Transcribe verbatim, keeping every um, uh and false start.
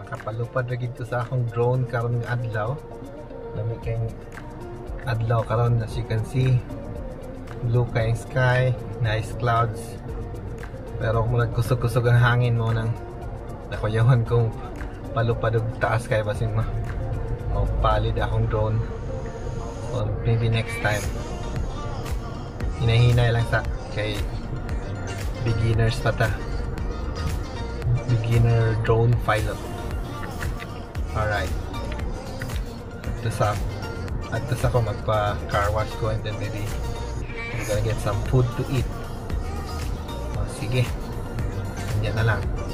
Nakapalupad ra gid sa akong drone karon nga adlaw. Lami kay adlaw karon, as you can see. Blue kayong sky, nice clouds. Pero kung nagkusog-kusog ang hangin mo nang nakuyawan kong palupad og taas kay basin ma. O palid akong drone. So maybe next time. Hinahinay lang sa kay beginners pa ta. Beginner drone pilot. Alright. At sa at sa ako magpa car wash ko, and then maybe I'm gonna get some food to eat. O, sige. Yan na lang.